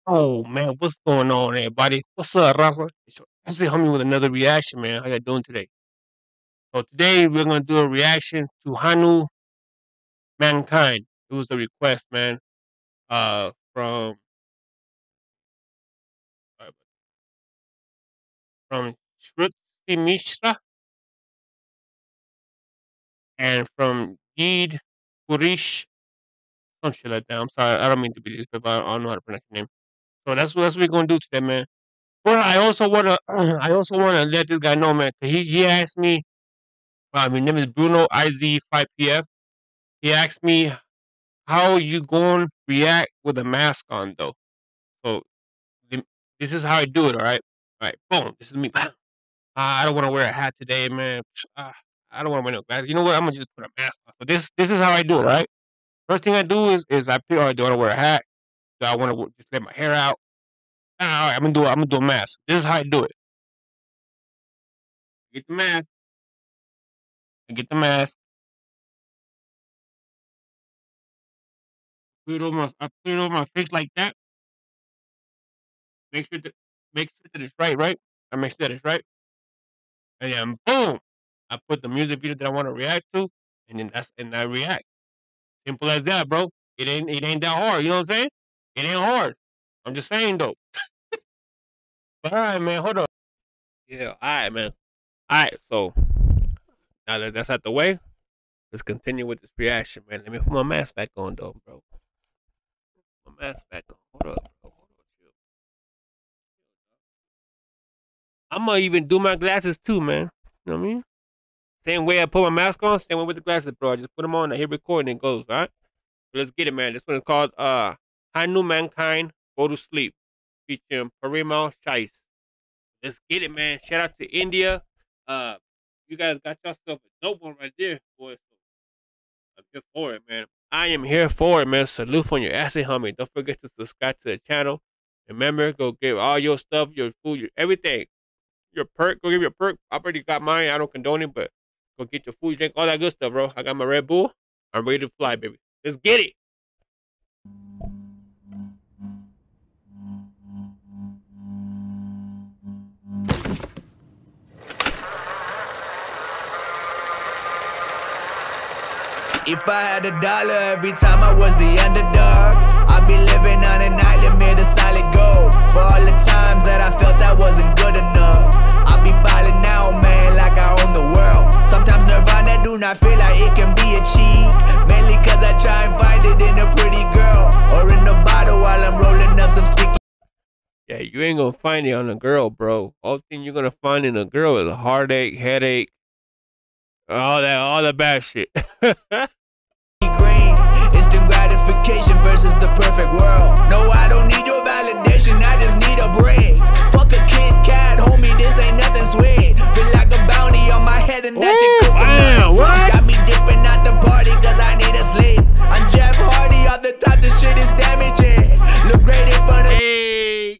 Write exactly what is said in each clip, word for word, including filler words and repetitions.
Oh man, what's going on, everybody? What's up, Rafa? I see homie with another reaction, man. How you doing today? So today we're gonna do a reaction to Hanu Mankind. It was a request, man, uh, from uh, from Shruti Mishra and from Geed Purish. Some shit like that. I'm sorry, I don't mean to be disrespectful. I don't know how to pronounce your name. So that's what that's what we're gonna do today, man. But I also wanna, I also wanna let this guy know, man. 'Cause he he asked me. Uh, my name is Bruno I Z five P F. He asked me how you going to react with a mask on though. So the, this is how I do it. All right, all right. Boom. This is me. Uh, I don't want to wear a hat today, man. Uh, I don't want to wear no mask. You know what? I'm gonna just put a mask on. So this this is how I do it. Right. First thing I do is is I pick. All right, do I want to wear a hat? Do I want to just let my hair out? Ah, all right, I'm gonna do. I'm gonna do a mask. This is how I do it. Get the mask. I get the mask. Put it over my. I put it over my face like that. Make sure that make sure that it's right. Right. I make sure that it's right. And then boom, I put the music video that I want to react to, and then that's and I react. Simple as that, bro. It ain't it ain't that hard. You know what I'm saying? It ain't hard. I'm just saying though. But all right, man. Hold on. Yeah. All right, man. All right. So now that that's out the way, let's continue with this reaction, man. Let me put my mask back on, though, bro. My mask back on. Hold up, bro. Hold on, chill. I'm gonna even do my glasses too, man. You know what I mean? Same way I put my mask on, same way with the glasses, bro. I just put them on, I hit record, and it goes, all right? So let's get it, man. This one is called uh, Hanu Mankind, Go to Sleep, featuring Parimal Shais. Let's get it, man. Shout out to India. Uh, you guys got yourself a dope one right there, boys. I'm here for it, man. I am here for it, man. Salute on your ass, homie. Don't forget to subscribe to the channel. Remember, go get all your stuff, your food, your everything. Your perk, go give your perk. I already got mine. I don't condone it, but go get your food, drink, all that good stuff, bro. I got my Red Bull. I'm ready to fly, baby. Let's get it. If I had a dollar every time I was the underdog, I'd be living on an island made of solid gold. For all the times that I felt I wasn't good enough, I'd be ballin' now, man, like I own the world. Sometimes Nirvana do not feel like it can be achieved, mainly cause I try and find it in a pretty girl, or in a bottle while I'm rolling up some sticky. Yeah, you ain't gonna find it on a girl, bro. All thing you're gonna find in a girl is a heartache, headache, all that, all the bad shit. Green, instant gratification versus the perfect world. No, I don't need your validation, I just need a break. Fuck a Kit Kat, homie, this ain't nothing sweet. Feel like a bounty on my head and that shit cooking. Got me dipping out the party cause I need a sleep. I'm Jeff Hardy, off the top, the shit is damaging. Look great in front of hey.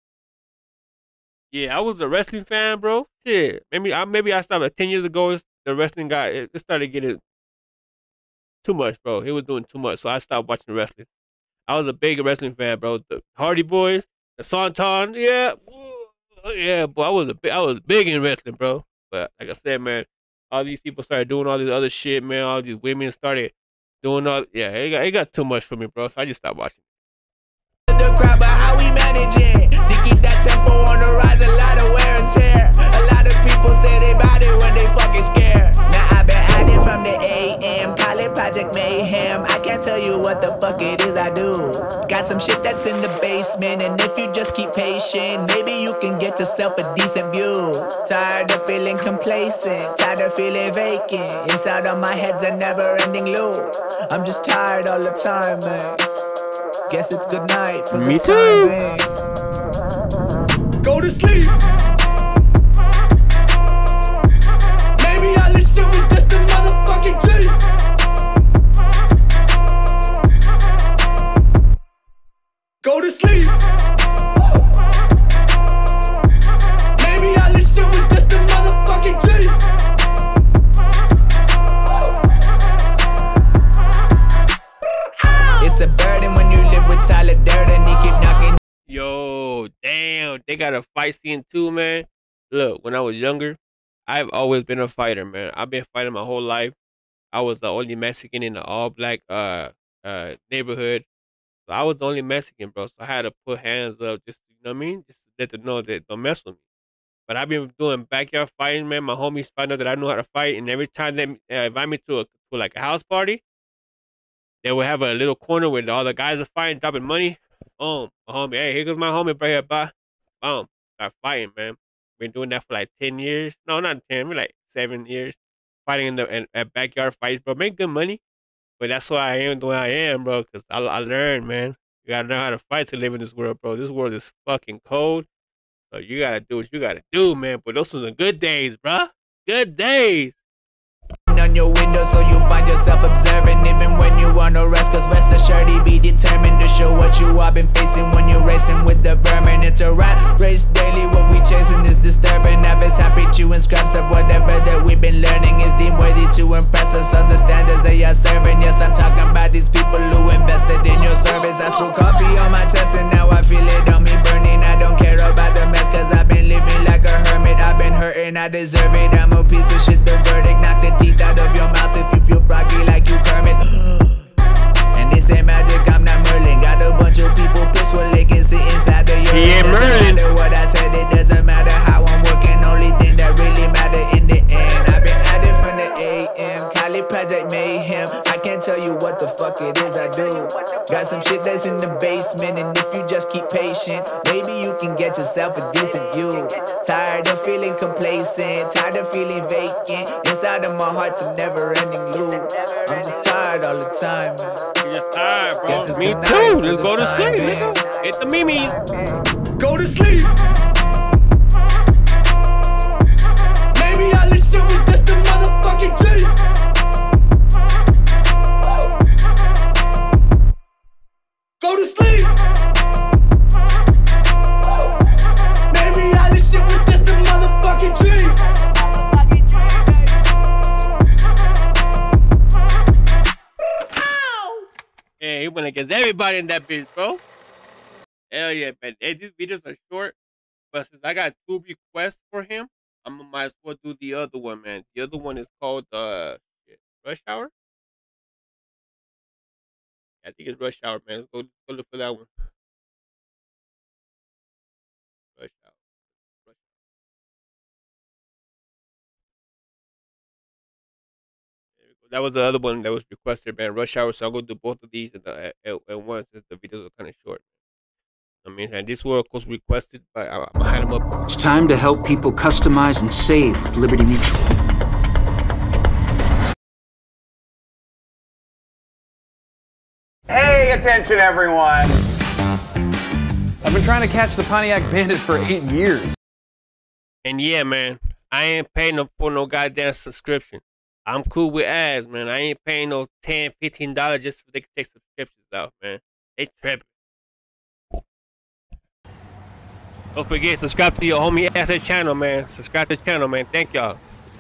Yeah, I was a wrestling fan, bro. Shit, maybe I maybe I stopped like ten years ago. It's, the wrestling guy, it, it started getting too much, bro. He was doing too much, so I stopped watching wrestling. I was a big wrestling fan, bro. The Hardy Boys, the Santon, yeah, yeah, boy. I was a big, I was big in wrestling, bro. But like I said, man, all these people started doing all this other shit, man. All these women started doing all, yeah, it got, it got too much for me, bro. So I just stopped watching. The crowd, but how we managing to keep that tempo on the rise? A lot of wear and tear. A lot of people say they bout it when they fucking scared. Now I've been at it from the A M, call it Project Mayhem. I can't tell you what the fuck it is I do. Got some shit that's in the basement, and if you just keep patient, maybe you can get yourself a decent view. Tired of feeling complacent, tired of feeling vacant. Inside of my head's a never-ending loop. I'm just tired all the time, man. Guess it's good night for Me the too. time. Go to sleep. Maybe all this shit was just a motherfucking dream. Go to sleep. Maybe all this shit was just a motherfucking dream. It's a burden when you live with Tyler Durden. He keep knocking. they got a fight scene too, man. Look, when I was younger, I've always been a fighter, man. I've been fighting my whole life. I was the only Mexican in the all black uh uh neighborhood. So I was the only Mexican, bro. So I had to put hands up, just you know what I mean, just to let them know that don't mess with me. But I've been doing backyard fighting, man. My homies find out that I know how to fight, and every time they uh, invite me to a to like a house party, they would have a little corner where all the guys are fighting, dropping money. Boom, my homie, hey, here goes my homie right here, bye. Boom, start fighting, man. Been doing that for like ten years. No, not ten, maybe like seven years. Fighting in the in, at backyard fights, bro. Make good money. But that's why I am the way I am, bro, because I, I learned, man. You gotta know how to fight to live in this world, bro. This world is fucking cold. So you gotta do what you gotta do, man. But those were the good days, bro. Good days. On your window, so you find yourself observing, even when you on no rest. Cause rest assured, he be determined to show what you have been facing when you're racing with the vermin. It's a rat race daily. What we chasing is disturbing. Habits happy chewing scraps of whatever that we've been learning is deemed worthy to impress us. Understand as they are serving. Yes, I'm talking about these people who invested in your service. I spilled coffee on my chest and now I feel it on me burning. I don't care about the mess, cause I've been living like a hermit. I've been hurting, I deserve it. I'm a piece of shit, the verdict. Knock the teeth out of your mouth if you feel froggy like you Kermit. And this ain't magic, I'm not Merlin. Got a bunch of people pissed when they can sit inside the urine. Yeah, Merlin. Doesn't matter what I said, it doesn't matter how I'm working. Only thing that really matter in the end. I've been at it from the A M Cali Project Mayhem. I can't tell you what the fuck it is I do. Got some shit that's in the basement, and if you just keep patient, maybe you can get yourself a decent view. Tired of feeling complacent, tired of feeling vacant. Inside of my heart's a never-ending loop. I'm just tired all the time, man. You're tired, bro. Me too. Let's go to sleep, nigga. Hit the memes. Go to sleep. Maybe all this shit was just a motherfucking dream. Go to sleep. Maybe all this shit was just a motherfucking dream. Yeah, he went against everybody in that bitch, bro. Hell yeah, man. Hey, these videos are short, but since I got two requests for him, I might as well do the other one, man. The other one is called uh, Rush Hour. I think it's Rush Hour, man. Let's go, go look for that one. Rush Hour. Rush Hour. There we go. That was the other one that was requested, man. Rush Hour. So I'll go do both of these at, the, at, at once, since the videos are kind of short. I mean, and this one, of course, requested, but I'm gonna hide them up. It's time to help people customize and save with Liberty Mutual. Hey, attention everyone! I've been trying to catch the Pontiac Bandit for eight years. And yeah, man, I ain't paying no for no goddamn subscription. I'm cool with ads, man. I ain't paying no ten, fifteen dollars just so they can take subscriptions out, man. They tripping. Don't forget, subscribe to your homie asset channel, man. Subscribe to the channel, man. Thank y'all.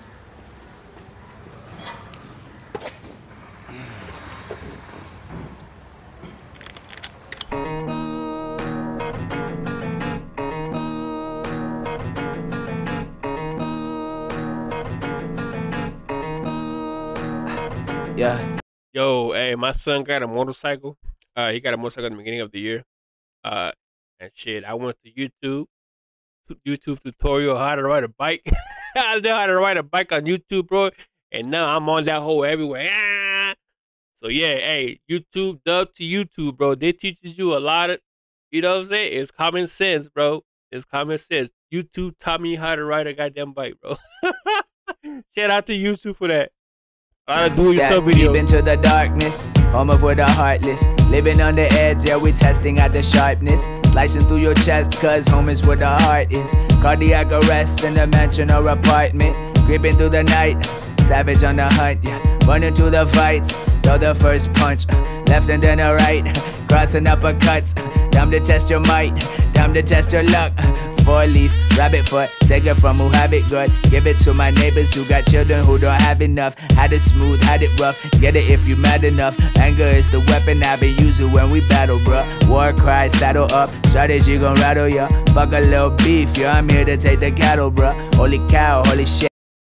Yeah. Yo, hey, my son got a motorcycle. Uh, he got a motorcycle at the beginning of the year. Uh, and shit, I went to YouTube, YouTube tutorial how to ride a bike. I know how to ride a bike on YouTube, bro. And now I'm on that hole everywhere. Ah! So yeah, hey, YouTube, dub to YouTube, bro. They teaches you a lot of, you know what I'm saying? It's common sense, bro. It's common sense. YouTube taught me how to ride a goddamn bike, bro. Shout out to YouTube for that. I do yourself videos. Deep into the darkness, home of with the heartless. Living on the edge, yeah, we testing out the sharpness. Slicing through your chest, cause home is where the heart is. Cardiac arrest in a mansion or apartment. Creeping through the night, savage on the hunt, yeah. Running to the fights, throw the first punch. Left and then a right, crossing uppercuts. Time to test your might, time to test your luck. four leaf, rabbit foot. Take it from who have it good. Give it to my neighbors who got children who don't have enough. Had it smooth, had it rough. Get it if you mad enough. Anger is the weapon I been using when we battle, bruh. War cry, saddle up. Strategy gon' rattle ya. Fuck a little beef, yeah, I'm here to take the cattle, bruh. Holy cow, holy shit.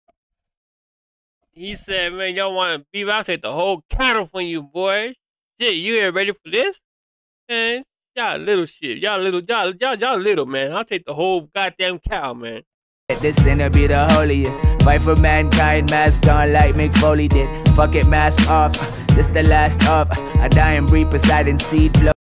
He said, man, y'all want beef? I'll take the whole cattle from you, boys. Shit, you ain't ready for this? Man, y'all little shit. Y'all little, y'all, y'all, y'all little, man. I'll take the whole goddamn cow, man. This sinner be the holiest. Fight for mankind, mask on like Mick Foley did. Fuck it, mask off. This the last of a dying breed, Poseidon seed flow.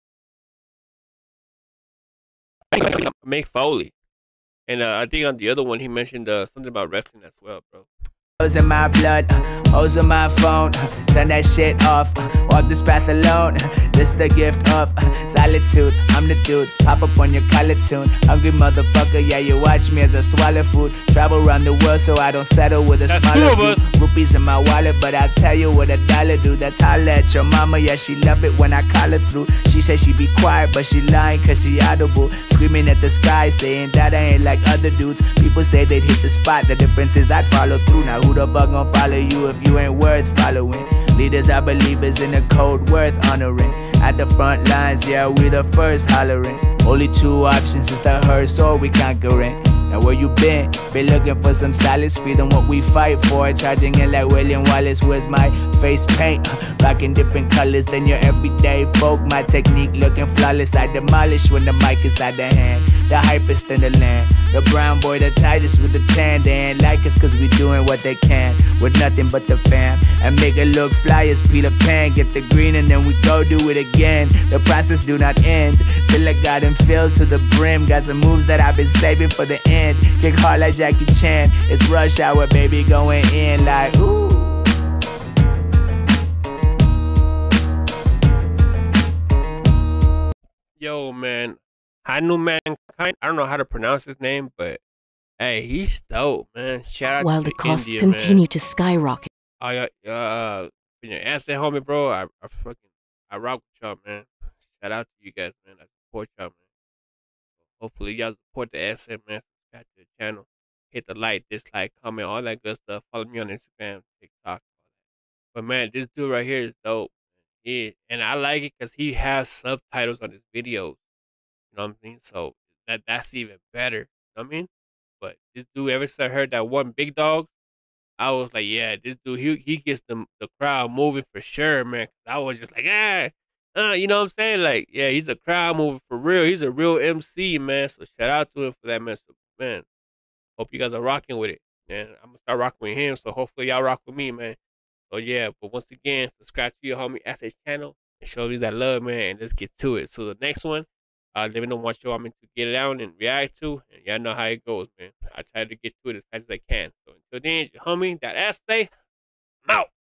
Mick Foley. And uh, I think on the other one, he mentioned uh, something about wrestling as well, bro. In my blood, O's on my phone, turn that shit off, walk this path alone, this the gift of solitude, I'm the dude, pop up on your collar tune, hungry motherfucker, yeah you watch me as I swallow food, travel around the world so I don't settle with a That's smaller dude, rupees in my wallet, but I'll tell you what a dollar do, that's holla at your mama, yeah she love it when I call her through, she say she be quiet but she lying cause she audible, screaming at the sky saying that I ain't like other dudes, people say they'd hit the spot, the difference is I'd follow through, now who the fuck gon' follow you if you ain't worth following? Leaders are believers in a code worth honoring. At the front lines, yeah, we the first hollering. Only two options is the hearse or we conquering. Now where you been? Been looking for some solace, freedom what we fight for. Charging in like William Wallace, where's my face paint? Rocking different colors than your everyday folk. My technique looking flawless, I demolish when the mic is out the hand. The hypest in the land, the brown boy, the tightest with the tan. They ain't like us cause we doing what they can with nothing but the fam. And make it look fly as Peter Pan. Get the green and then we go do it again. The process do not end till I got him filled to the brim. Got some moves that I've been saving for the end. Kick hard like Jackie Chan. It's rush hour, baby, going in like ooh. Yo, man. Hanu Mankind. I don't know how to pronounce his name, but hey, he's dope, man. Shout out While to the costs India, continue man. to skyrocket. I uh, uh, your asset homie, bro. I, I fucking, I rock with y'all, man. Shout out to you guys, man. I support y'all, man. Hopefully, y'all support the asset, man. Subscribe to the channel, hit the like, dislike, comment, all that good stuff. Follow me on Instagram, TikTok. But man, this dude right here is dope. Yeah, and I like it because he has subtitles on his videos. You know what I mean? So that that's even better. You know what I mean? But this dude, ever since I heard that one Big Dog, I was like, yeah, this dude, he he gets the the crowd moving for sure, man. 'Cause I was just like, ah, uh, you know what I'm saying? Like, yeah, he's a crowd mover for real. He's a real M C, man. So shout out to him for that, man. So, man, hope you guys are rocking with it. And I'm gonna start rocking with him. So hopefully y'all rock with me, man. So yeah, but once again, subscribe to your homie S H channel and show me that love, man. And let's get to it. So the next one. Uh, let me know what show I'm into get it out and react to. And y'all know how it goes, man. I try to get to it as fast as I can. So until then, it's your homie, that ass stay. I'm out.